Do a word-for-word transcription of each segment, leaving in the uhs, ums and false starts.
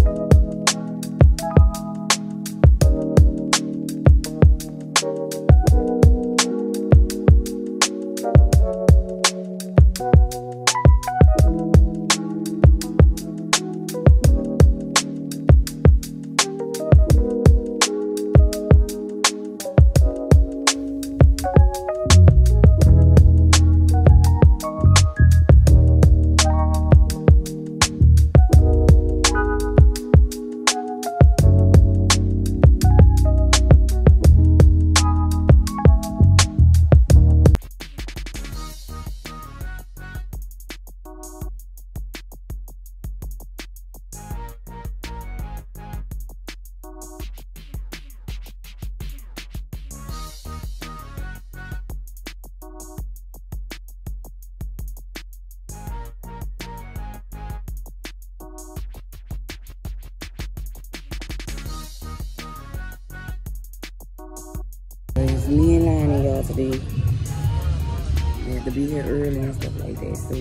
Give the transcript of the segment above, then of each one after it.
It's me and Lonnie, y'all, today. I have to be here early and stuff like that, so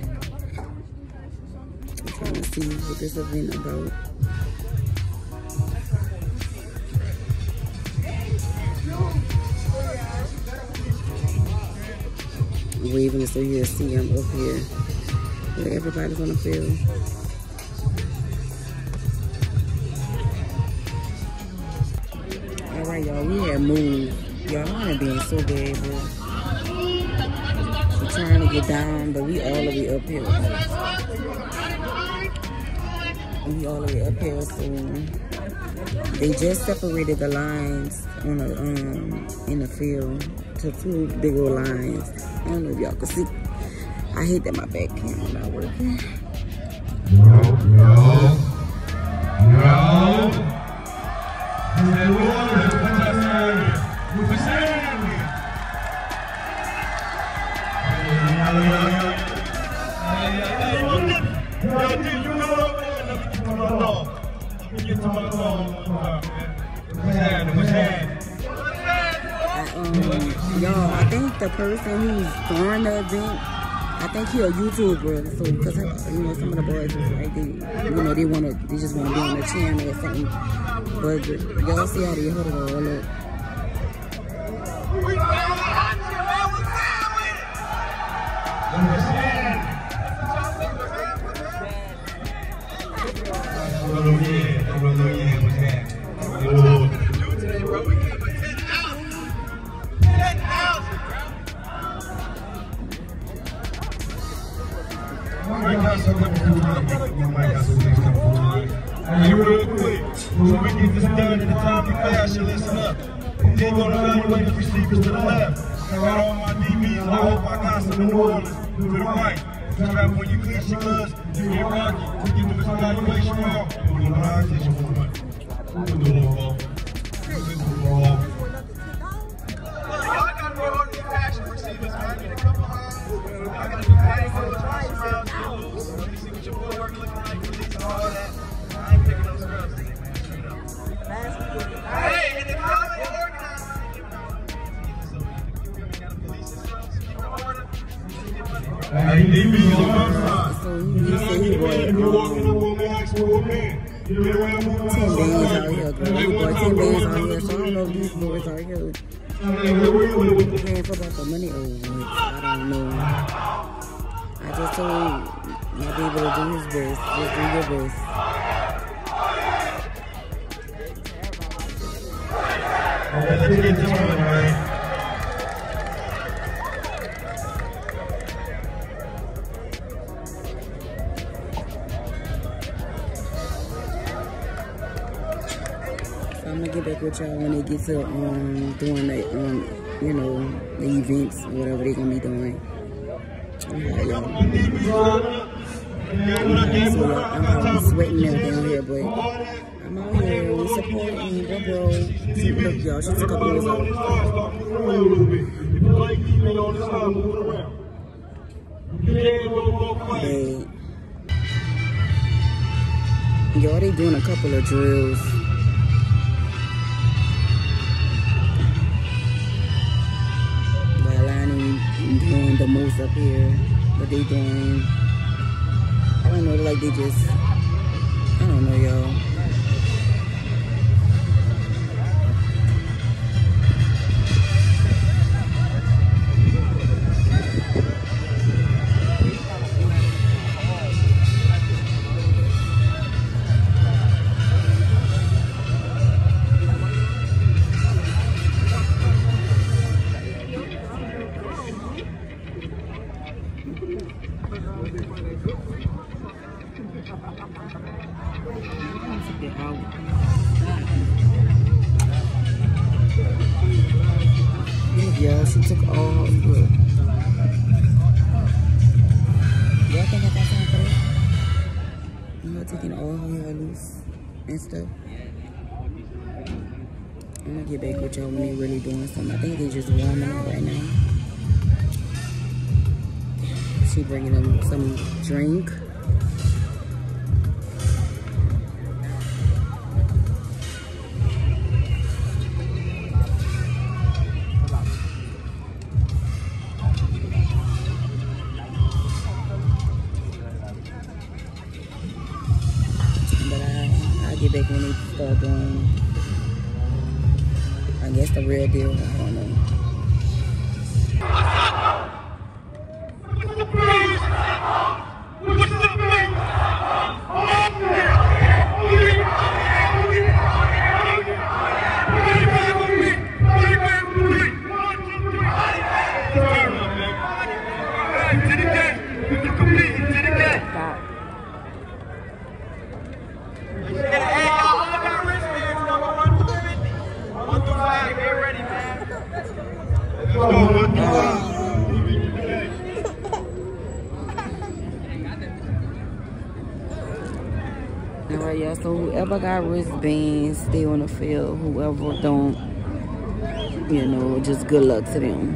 I'm trying to see what this event about. I'm waving so you'll see I'm up here where everybody's on the field. Alright, y'all, we had moved. Y'all, I'm being so bad, bro. We're trying to get down, but we all the way up here. We all the way up here, so they just separated the lines on the um in the field to two big old lines. I don't know if y'all can see. I hate that my back camera not working. No, no, no. Um, y'all, I think the person who's throwing the event, I think he a YouTuber, so because you know some of the boys was like they, you know, they wanna, they just wanna be on the channel or something. But y'all see how they hold it all up. Hey, real quick, when we get this done at the top of class, you listen up. And then go to evaluate the receivers to the left. I got all my D Bs, I hope I got some New Orleans to the right. Strap when you clean your gloves, you get rocky. We get this evaluation wrong, we're going to high attention for the money. We're going to do it all. We're going to do it all. Y'all got to be on the action receivers, man. I need a couple of y'all got to do that. Let me see what your footwork looking like for these and all that. I ain't picking those scrubs today, man. Straight up. Hey, in the college organized. Hey, D B on one side. You know, you walk in the room and ask for a man. You know, around moving ten bands out here, girl. We got ten bands out here, so I don't know if these boys are here playing football for money or what. I don't know. I just told my baby to do his best. Just do your best. Okay, let's get this one, man. So I'm gonna get back with y'all when they get to um doing the um you know the events, whatever they're gonna be doing. Okay, y'all. So y'all, I'm probably sweating them down here, but I'm out here. We supporting the bro. See, look, y'all, she took a pose out. Hey. Y'all, they doing a couple of drills. While I ain't doing the most up here, but they doing, I don't know, like they just, I don't know, y'all. Yeah, she took all the wood. Y'all think I got time for that? I'm not taking all her hair loose and stuff. I'm gonna get back with y'all when they really doing something. I think they just warming up right now. She bringing them some drink. Get back when they start doing, I guess, the real deal. I don't know. Alright, y'all, so whoever got wristbands, stay on the field. Whoever don't, you know, just good luck to them.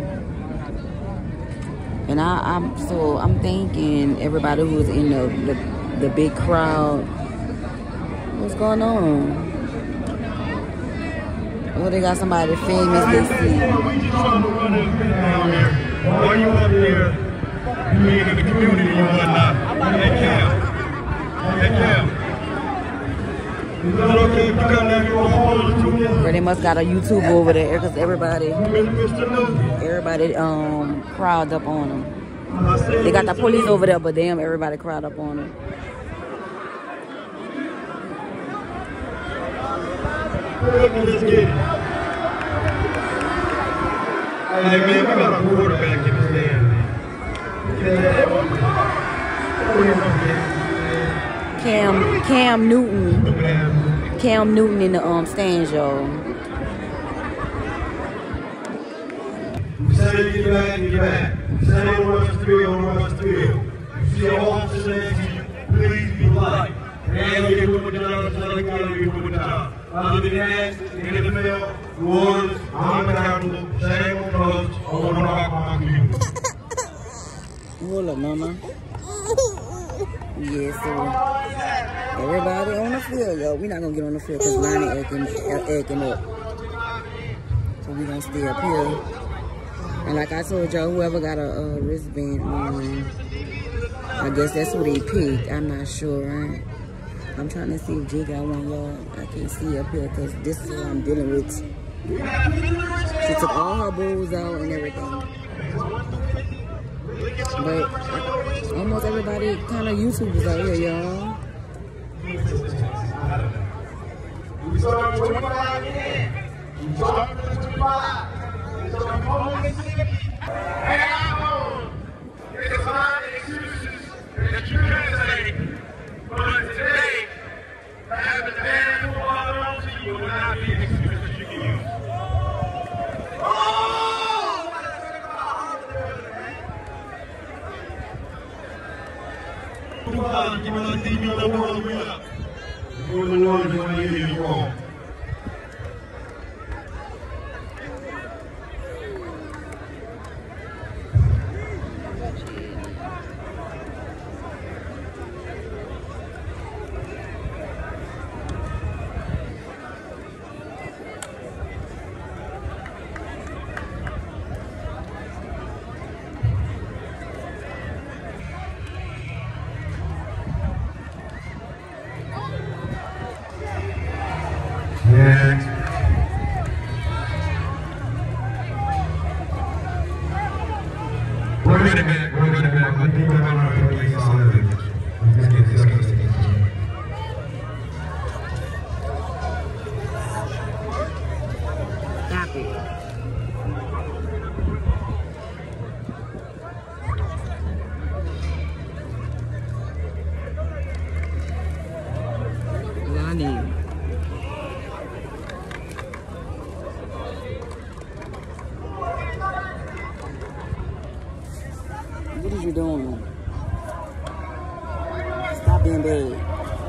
And I, I'm so I'm thinking everybody who's in the, the the big crowd, what's going on? Oh, they got somebody famous they see. We just trying to run this down there. While you up there, being in the community and whatnot. Hey, Cam. Hey, Cam. Is that okay if you come down here on hold? They must got a YouTube over there because everybody, everybody um crowd up on them. They got the police over there, but damn, everybody crowd up on them. Let's get it. Hey man, we got a quarterback in the stand, man. Cam Cam Newton. Cam Newton in the um stands, y'all. Say get back, get back. Say on rush three, on rush three. You see a officer next to you, please be polite. And get with the job, just like you get with the job. Other than that, in the field, rules, I'm accountable, same on coach, I want to rock my community. Hold up, mama. Yeah, so everybody on the field, yo. We're not gonna get on the field because Lonnie acting, acting up. So we gonna stay up here. And like I told y'all, whoever got a, a wristband on, I guess that's who they picked. I'm not sure, right? I'm trying to see if Jay got one, y'all. I can't see up here because this is what I'm dealing with. She took all her bowls out and everything. But almost everybody kind of YouTubers out here, y'all. We start with twenty-five in. We start with twenty-five. So we go in the city. And I know there's a lot of excuses that you can say. But today, having a bad football around you will not be an excuse that you can use. Oh! Give me the T V number all the way up. Before the Lord is going to hear you wrong. run it back, we'll run it back. I think we're going to play this on the let's get this case again. Stop it. Lonnie. What are you doing? Stop being bad.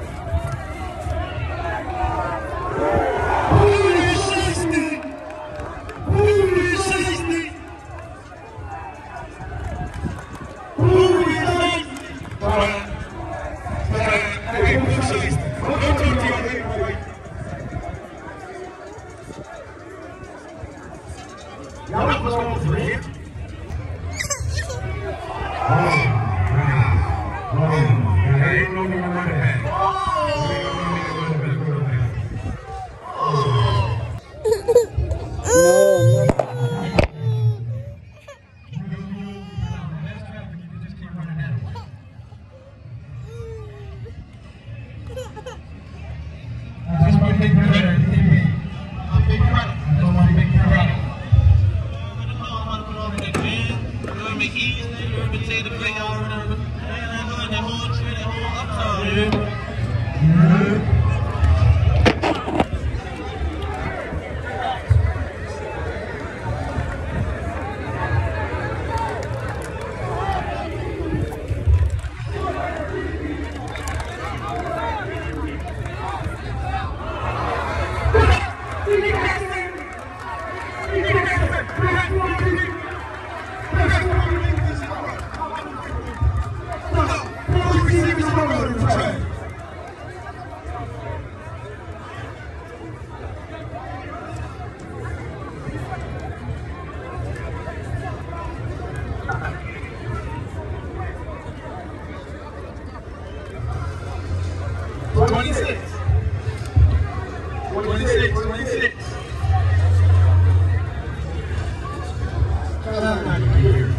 twenty-six. twenty-six, twenty-six. Come on, out of here.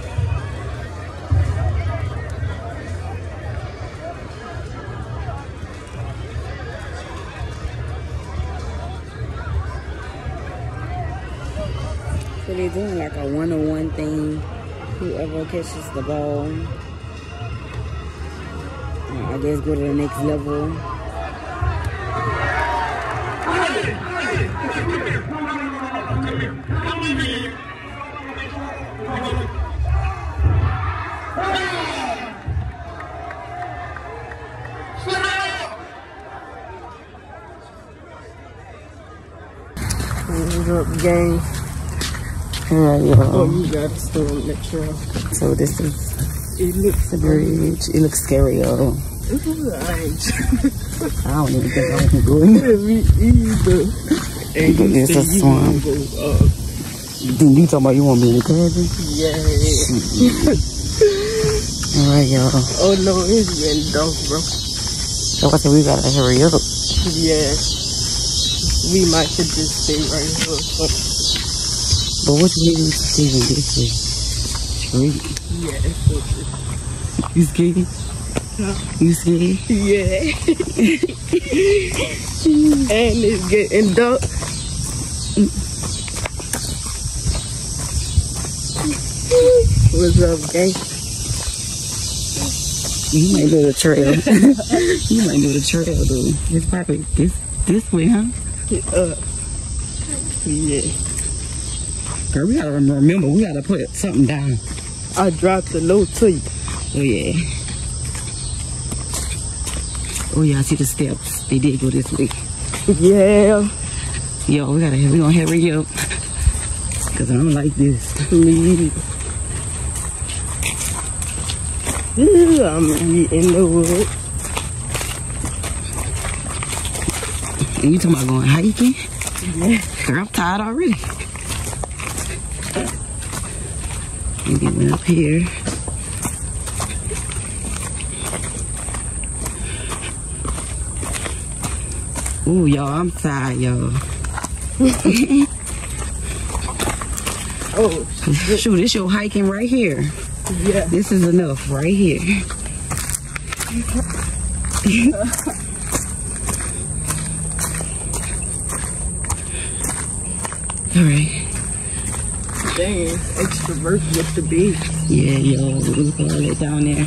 So they're doing like a one-on-one thing. Whoever catches the ball, I guess go to the next level. What's up, gang? Alright, y'all. Oh, you got to still make sure. So this is It looks the bridge. It looks scary, y'all. alright. I don't even think I can go in there. Me either. And you It's a say you swamp. wanna go up. Then you talking about you want me in the cabin? Yeah. Alright, y'all. Oh no, it's getting dark, bro. So I said we gotta hurry up. Yeah. We might could just stay right here or something. But what you mean Steven this way? Straight. Yeah, it's okay. You scared? Huh? You scared? Yeah. And it's getting dark. What's up, gang? You might do the trail. You might do the trail, dude. It's probably this this way, huh? Get up. Yeah. Girl, we gotta remember, we gotta put something down. I dropped the note to you. Oh yeah. Oh yeah, I see the steps. They did go this way. Yeah. Yo, we gotta we gonna hurry up. Cause I don't like this. Me. Yeah, I'm in the woods. And you talking about going hiking? Yeah. Girl, I'm tired already. And getting up here. Ooh, y'all, I'm tired, y'all. Oh, Shoot, it's your hiking right here. Yeah. This is enough right here. All right. Dang, extrovert with the beat. Yeah, yo, look at all that down there.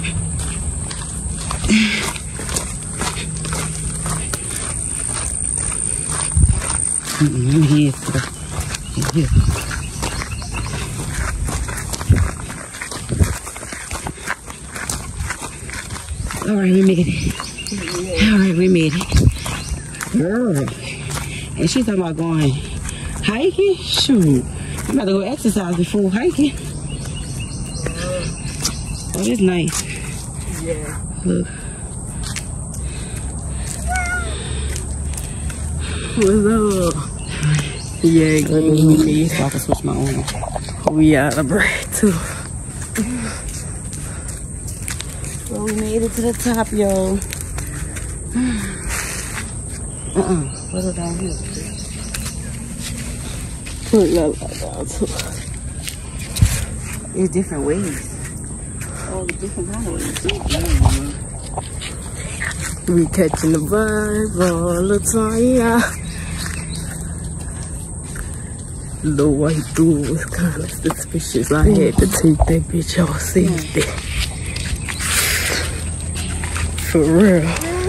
Mm-hmm, here, here. All right, we made it. All right, we made it. Girl. And she talking about going hiking? Shoot. I'm about to go exercise before hiking. Oh, it's nice. Yeah. Look. What's up? Yeah, give me. So I can switch my own. We out of breath too. Well, we made it to the top, yo. Uh-uh. What's it down here? Put that down too. It's different ways. Oh, different kind of ways. Yeah. We catching the vibe all the time, yeah. The white dude was kind of suspicious. I had to take that bitch off safety. For real.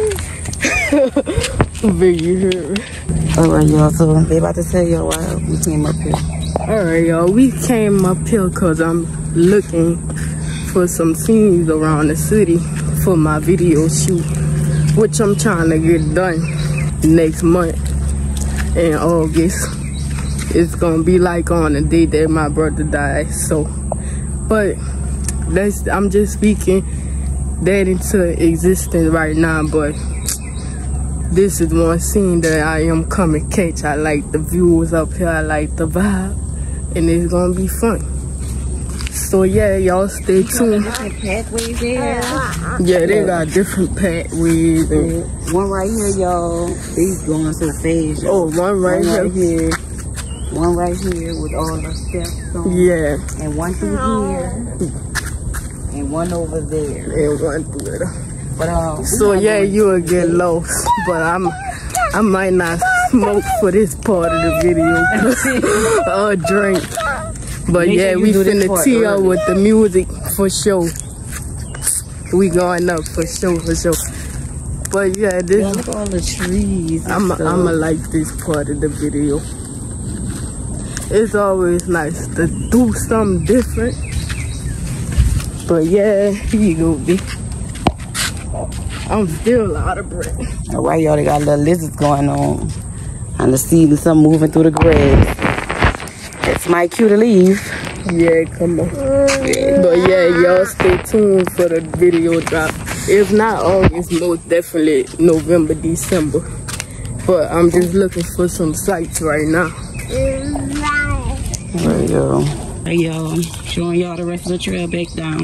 Big, you hear me? Alright, y'all. So they about to tell y'all why we came up here. Alright, y'all. We came up here because I'm looking for some scenes around the city for my video shoot, which I'm trying to get done next month in August. It's gonna be like on the day that my brother died. So, but that's I'm just speaking that into existence right now. But this is one scene that I am coming catch. I like the views up here. I like the vibe, and it's gonna be fun. So yeah, y'all stay tuned. Different pathways there. Yeah, they got different pathways. And One right here, y'all. These going so fast. oh, one right One right here. here. One right here with all the steps on. Yeah, And one through here. And one over there. and one through it. But um. So yeah, you will get lost, but I'm I might not smoke for this part of the video or drink. But Make yeah, sure you we do this finna part tee up early. with the music for sure. We going up for sure, for sure. But yeah, Yeah, this look at all the trees. and I'm stuff. I'ma like this part of the video. It's always nice to do something different. But yeah, here you go, B. I'm still out of breath. All right, y'all. They got little lizards going on. And the seeing something moving through the grass. That's my cue to leave. Yeah, come on. But yeah, y'all stay tuned for the video drop. If not August, most definitely November, December. But I'm just looking for some sights right now. There you go. Hey, y'all. Showing y'all the rest of the trail back down.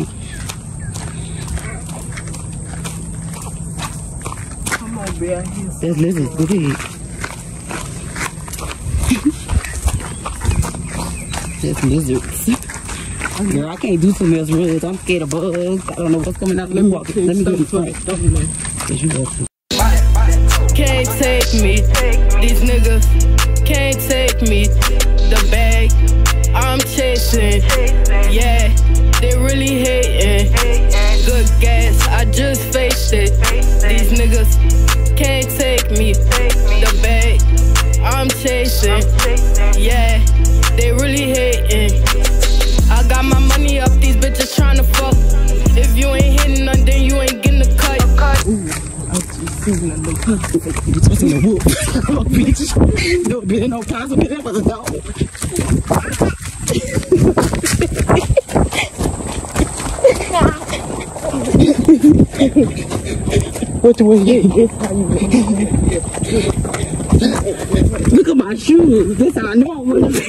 Come on, Bear. There's lizards. Look at it. There's lizards. Girl, I can't do too much reds. I'm scared of bugs. I don't know what's coming out. Let me walk. Let me get in front. Yes, you go. Can't take me. These niggas can't take me. The bag I'm chasing. Yeah, they really hating. Good gas, I just faced it. These niggas can't take me. The bag I'm chasing. Yeah, they really hating. I got my money up, these bitches tryna fuck. If you ain't hitting none, then you ain't getting the cut. Ooh, I just seen a little pussy. You just seen a whoop. Oh, bitch. No, bitch, no possible. That was a dog. What the way? This how you look at my shoes. This how I know I'm gonna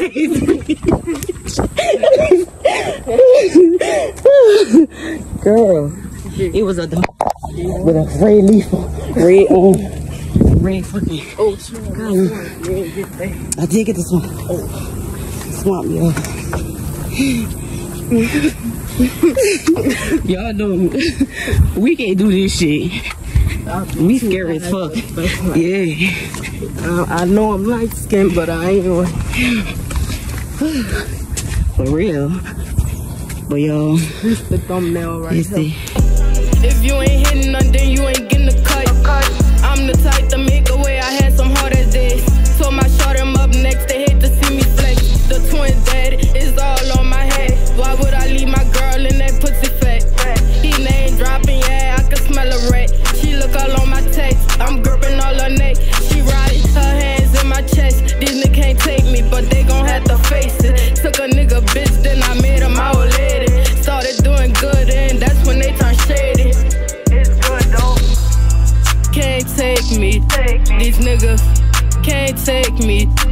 Girl, it was a dog with a red leaf on, red on, red fucking. Oh, sure. I did get this one. Oh, swamp, yo. Y'all know we can't do this shit. We scary as fuck. Yeah. I, I know I'm light skinned, but I ain't. For real. But y'all, This the thumbnail right let's here. see. If you ain't hitting none, then you ain't getting the cut. I'm the type to make a way. I had some hard as days. Told my short him up next. They hate to see me flex. The twin dead is all on my head. Why would I leave my girl in that pussy fat? He name dropping, yeah, I can smell a rat. She look all on my text. I'm gripping all her neck. She riding her hands in my chest. These niggas can't take me, but they gon' have to face it. Took a nigga bitch, then I made him my old lady. Started doing good, and that's when they turn shady. It's good though. Can't take me. These niggas can't take me.